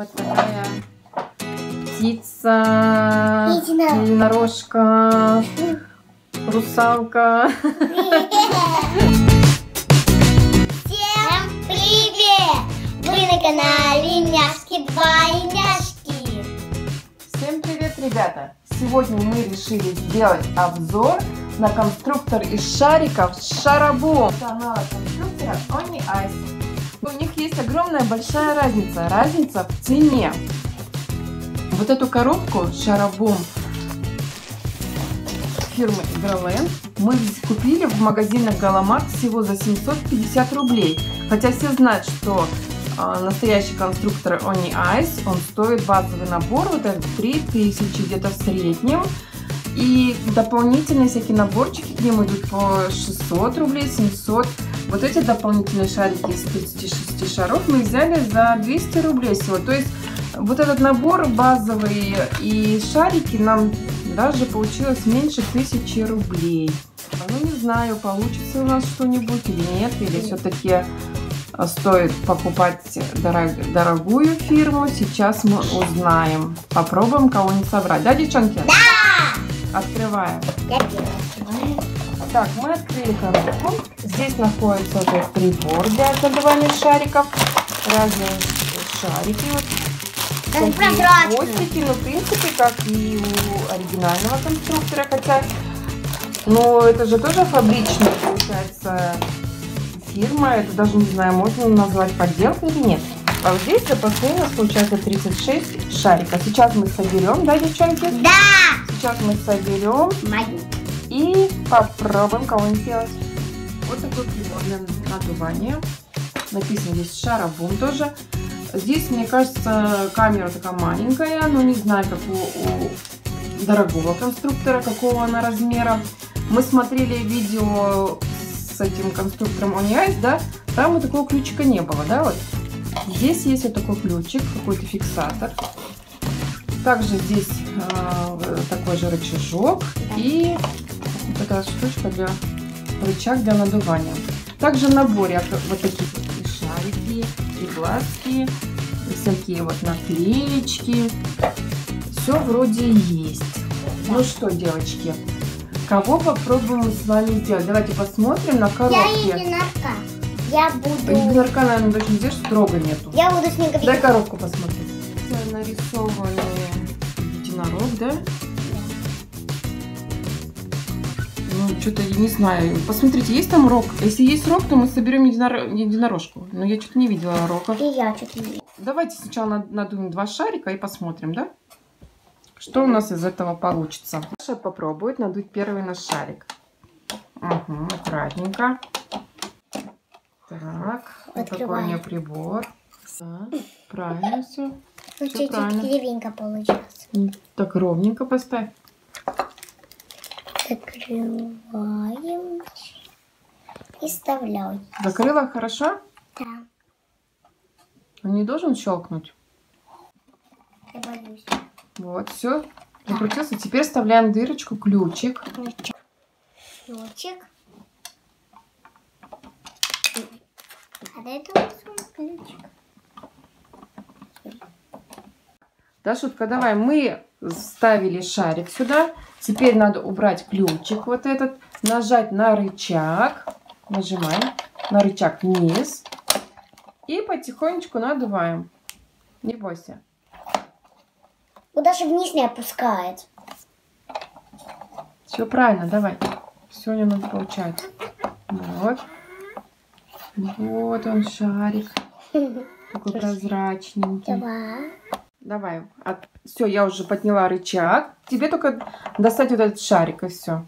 вот такая птица, единорожка, русалка. Всем привет! Вы на канале Няшки Двойняшки. Всем привет, ребята! Сегодня мы решили сделать обзор на конструктор из шариков Шарабум. Это аналог конструктора Oni Ice. У них есть огромная большая разница. Разница в цене. Вот эту коробку Шарабум фирмы Игроленд мы купили в магазинах Галамарт всего за 750 рублей. Хотя все знают, что настоящий конструктор Oni Ice, он стоит базовый набор, вот это 3000 где-то в среднем. И дополнительные всякие наборчики к ним идут по 600 рублей, 700. Вот эти дополнительные шарики из 36 шаров мы взяли за 200 рублей всего. То есть вот этот набор базовый и шарики нам даже получилось меньше 1000 рублей. Ну не знаю, получится у нас что-нибудь или нет, или все-таки стоит покупать дорогую фирму. Сейчас мы узнаем. Попробуем кого-нибудь собрать. Да, девчонки? Да! Открываем. Так, мы открыли коробку. Здесь находится вот прибор для задавания шариков. Разные шарики. Вот. Хвостики, ну, в принципе, как и у оригинального конструктора. Хотя, ну, это же тоже фабричная, получается, фирма. Это даже не знаю, можно назвать подделкой или нет. А вот здесь запасные у нас получается 36 шариков. Сейчас мы соберем, да, девчонки? Да! Сейчас мы соберем и попробуем кого-нибудь сделать. Вот такой прибор для надувания. Написано здесь Шарабум тоже. Здесь, мне кажется, камера такая маленькая, но не знаю, как у дорогого конструктора, какого она размера. Мы смотрели видео с этим конструктором Oni Ice, да, там вот такого ключика не было, да, вот. Здесь есть вот такой ключик, какой-то фиксатор. Также здесь такой же рычажок и вот такая штучка для рычаг для надувания. Также в наборе вот такие и шарики, и глазки, и всякие вот наклеечки. Все вроде есть. Ну что, девочки, кого попробуем мы с вами сделать? Давайте посмотрим на коробке. Я единорка. Я буду... Единорка, наверное, даже здесь строго нету. Я буду снеговик. Дай коробку посмотреть. Нарисованный единорог, да? Ну, что-то я не знаю. Посмотрите, есть там рог? Если есть рог, то мы соберем единорожку. Но я что-то не видела рога. И я что-то не видела. Давайте сначала надуем 2 шарика и посмотрим, да? Что у нас из этого получится. Саша попробует надуть первый наш шарик. Угу, аккуратненько. Так, вот такой у меня прибор. Да, правильно все. Ну, чуть-чуть кривенько получилось. Так, ровненько поставь. Закрываем и вставляем. Закрыла хорошо? Да. Он не должен щелкнуть? Я боюсь. Вот, все. Закрутился. Теперь вставляем дырочку, ключик. Ключик. А до этого ключик. Да, Шутка, давай. Мы вставили шарик сюда. Теперь надо убрать ключик вот этот. Нажать на рычаг. Нажимаем на рычаг вниз. И потихонечку надуваем. Не бойся. Он даже вниз не опускает. Все правильно, давай. Все у него получается. Вот. Вот он шарик. Такой прозрачненький. Давай. Все, я уже подняла рычаг. Тебе только достать вот этот шарик и все.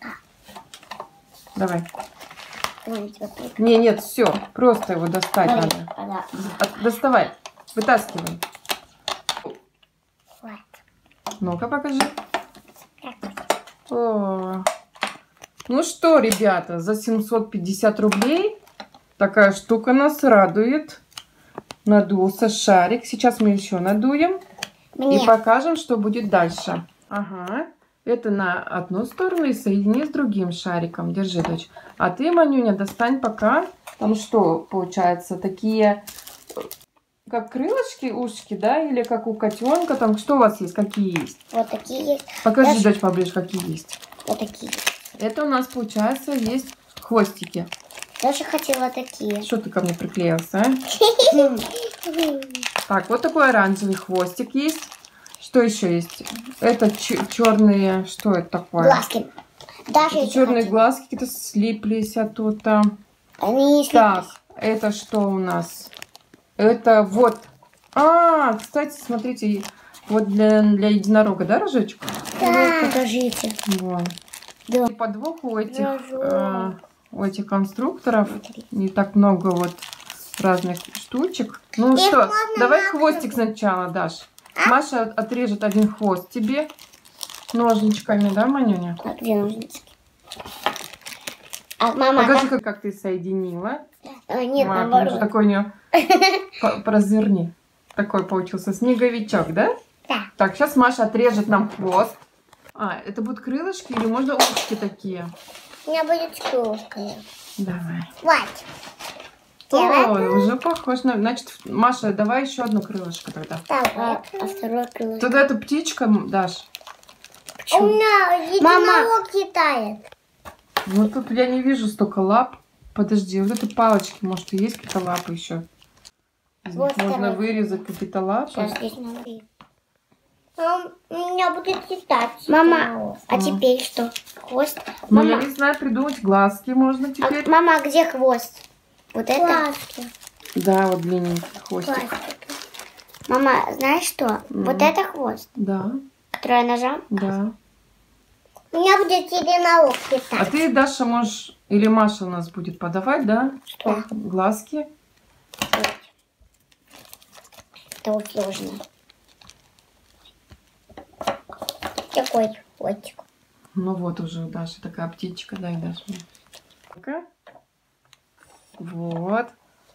Давай. Не, нет, все. Просто его достать надо. Доставай. Вытаскивай. Ну-ка, покажи. О. Ну что, ребята, за 750 рублей такая штука нас радует. Надулся шарик. Сейчас мы еще надуем. И покажем, что будет дальше. Ага. Это на одну сторону и соедини с другим шариком. Держи, дочь. А ты, Манюня, достань пока. Там что, получается, такие как крылышки, ушки, да? Или как у котенка? Там что у вас есть? Какие есть? Вот такие есть. Покажи, дочь, поближе, какие есть. Вот такие. Это у нас, получается, есть хвостики. Даже хотела такие. Что ты ко мне приклеился, а? Так, вот такой оранжевый хвостик есть. Что еще есть? Это черные... Что это такое? Глазки. Даже черные глазки какие-то слиплись оттуда. Они не слиплись. Так, это что у нас? Это вот... А, кстати, смотрите, вот для единорога, да, рожочек? Да. Покажите. Вот. Да. И подвох у этих конструкторов не так много вот разных штучек. Ну И что, можно давай на хвостик сначала, Даш. Маша отрежет один хвост тебе ножничками, да, Манюня? А где ножнички? А мама... Покажи, как ты соединила. Нет, Мама, наоборот. такой у нее... Разверни. Такой получился снеговичок, да? Да. Так, сейчас Маша отрежет нам хвост. А, это будут крылышки или можно ушки такие? У меня будет кружка. Давай. Вот. Ой, уже похож на... Значит, Маша, давай еще одно крылышко тогда. Давай. А второе крылышко. Туда эту птичка, Даш. У меня единорог летает. Ну тут я не вижу столько лап. Подожди, вот эти палочки, может, и есть какие-то лапы еще? Вот можно второй. вырезать какие-то лапы. Сейчас здесь надо. У меня будет летать. Мама, а теперь что? Хвост? Ну, Мама, я не знаю, придумать глазки можно теперь. мама, а где хвост? Вот это? Глазки. Да, вот длинненький хвостик. Мама, знаешь что? Вот это хвост, Да, который я нажал. да. У меня будет единорог летать. А ты, Даша, можешь... Или Маша у нас будет подавать, да? Что? Глазки. Это очень сложно. Такой хвостик. Ну вот уже у Даши такая птичка. Дай, Даша. Ну-ка. Вот.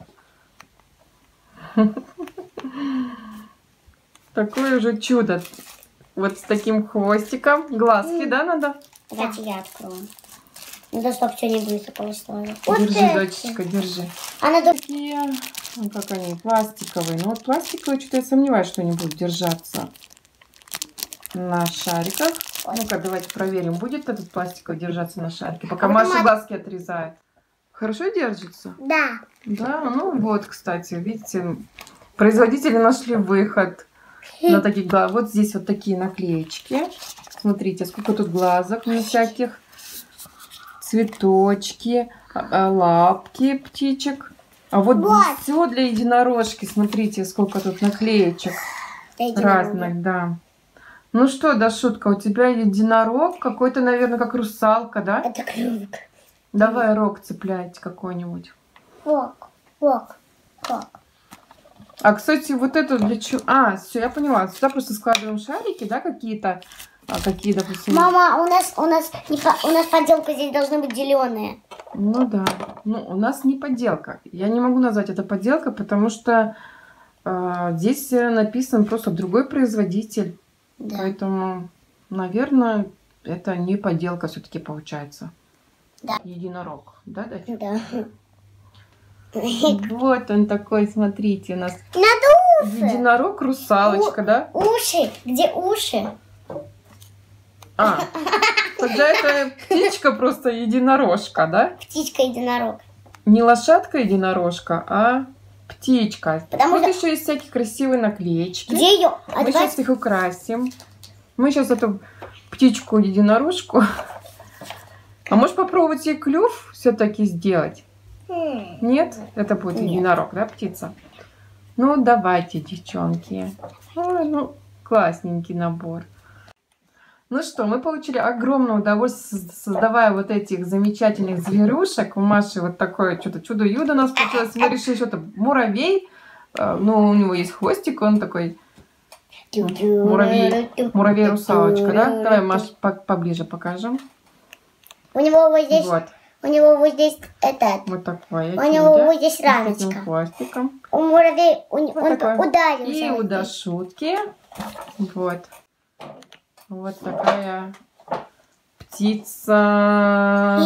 Такое уже чудо. Вот с таким хвостиком. Глазки, да, надо? Давайте я открою. Надо, чтобы все не высыпалось сразу. Держи, дочечка, держи. А надо... Такие, ну как они, пластиковые. Но вот пластиковые, что-то я сомневаюсь, что они будут держаться на шариках. Ну-ка, давайте проверим, будет этот пластиковый держаться на шарике, пока Маша глазки отрезает. Хорошо держится? Да. Да, ну вот, кстати, видите, производители нашли выход на таких глаз. Вот здесь вот такие наклеечки. Смотрите, сколько тут глазок на всяких. Цветочки, лапки птичек. А вот все для единорожки. Смотрите, сколько тут наклеечек разных, да. Ну что, Дашутка, у тебя единорог какой-то, наверное, как русалка, да? Это крылок. Давай рог цепляйте какой-нибудь. Рог. А, кстати, вот это для чего? А, все, я поняла. Сюда просто складываем шарики, да, какие-то. Какие, допустим... Мама, у нас поделка здесь должны быть зеленые. Ну да. Ну, у нас не подделка. Я не могу назвать это подделка, потому что здесь написан просто другой производитель. Да. Поэтому, наверное, это не подделка все-таки получается. Да. Единорог. Да, Дача? Да. Вот он такой, смотрите, у нас. Надо уши. Единорог, русалочка, да? Уши. Где уши? А, тогда это птичка просто единорожка, да? Птичка-единорог. Не лошадка-единорожка, а птичка. Потому вот что... еще есть всякие красивые наклеечки. Где ее? Мы сейчас их украсим. Мы сейчас эту птичку-единорожку. А можешь попробовать ей клюв все-таки сделать? Нет? Это будет единорог, да, птица? Ну, давайте, девчонки. Ой, ну, классненький набор. Ну что, мы получили огромное удовольствие, создавая вот этих замечательных зверюшек. У Маши вот такое что-то чудо-юдо у нас получилось. Мы решили что-то муравей. Ну, у него есть хвостик, он такой муравей-русалочка, да? Давай, Маш, поближе покажем. У него вот здесь... Вот. У него вот здесь этот. Вот такое. У него вот здесь рамочка. С хвостиком. У муравей вот он ударился. И у Дашутки. Вот. Вот такая птица.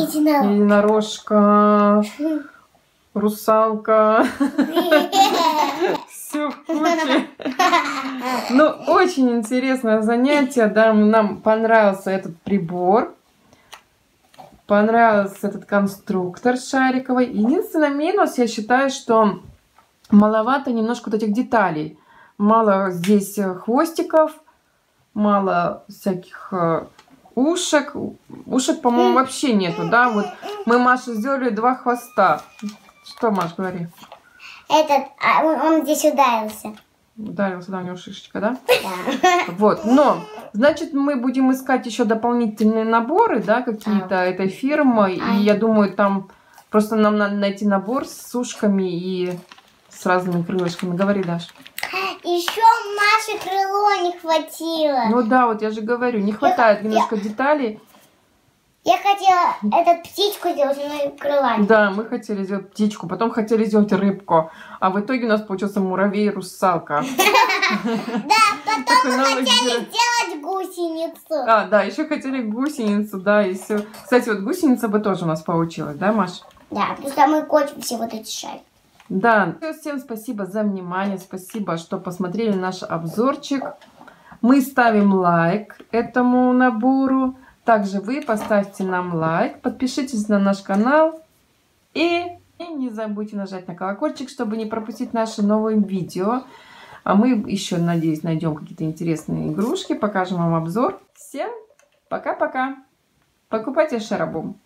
Единорожка. Русалка. все в куче. Ну, очень интересное занятие, да, нам понравился этот прибор. Понравился этот конструктор шариковый. Единственный минус, я считаю, что маловато немножко вот этих деталей. Мало здесь хвостиков, мало всяких ушек. Ушек, по-моему, вообще нету, да? Вот мы, Маша, сделали 2 хвоста. Что, Маш, говори? Он здесь ударился. Ударился, да, у него шишечка, да? Да. Вот, но, значит, мы будем искать еще дополнительные наборы, да, какие-то этой фирмы. И я думаю, там просто нам надо найти набор с ушками и с разными крылышками. Говори, Даш. Еще Маше крыло не хватило. Ну да, вот я же говорю, не хватает немножко деталей. Я хотела эту птичку сделать, но и крыла. Да, мы хотели сделать птичку, потом хотели сделать рыбку. А в итоге у нас получился муравей и русалка. Да, потом мы хотели сделать гусеницу. А, да, еще хотели гусеницу, да, и все. Кстати, вот гусеница бы тоже у нас получилась, да, Маш? Да, потому что мы котим все вот эти шарики. Да, всем спасибо за внимание, спасибо, что посмотрели наш обзорчик. Мы ставим лайк этому набору. Также вы поставьте нам лайк, подпишитесь на наш канал и не забудьте нажать на колокольчик, чтобы не пропустить наши новые видео. А мы еще, надеюсь, найдем какие-то интересные игрушки, покажем вам обзор. Всем пока-пока! Покупайте Шарабум!